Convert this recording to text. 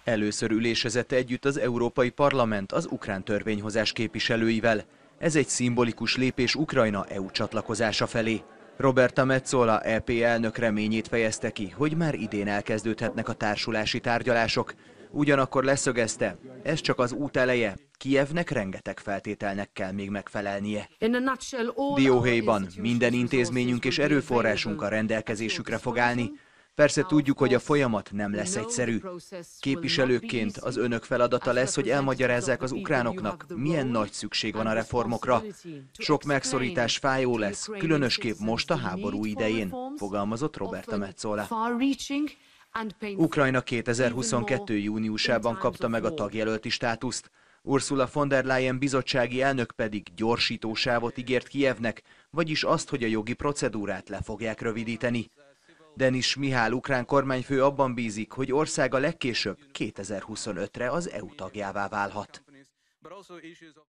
Először ülésezett együtt az Európai Parlament az ukrán törvényhozás képviselőivel. Ez egy szimbolikus lépés Ukrajna EU csatlakozása felé. Roberta Metsola EP elnök reményét fejezte ki, hogy már idén elkezdődhetnek a társulási tárgyalások. Ugyanakkor leszögezte, ez csak az út eleje, Kijevnek rengeteg feltételnek kell még megfelelnie. Dióhéjban minden intézményünk és erőforrásunk a rendelkezésükre fog állni. Persze tudjuk, hogy a folyamat nem lesz egyszerű. Képviselőkként az önök feladata lesz, hogy elmagyarázzák az ukránoknak, milyen nagy szükség van a reformokra. Sok megszorítás fájó lesz, különösképp most a háború idején, fogalmazott Roberta Metsola. Ukrajna 2022. júniusában kapta meg a tagjelölti státuszt. Ursula von der Leyen bizottsági elnök pedig gyorsítósávot ígért Kijevnek, vagyis azt, hogy a jogi procedúrát le fogják rövidíteni. Denis Mihál ukrán kormányfő abban bízik, hogy országa legkésőbb 2025-re az EU tagjává válhat.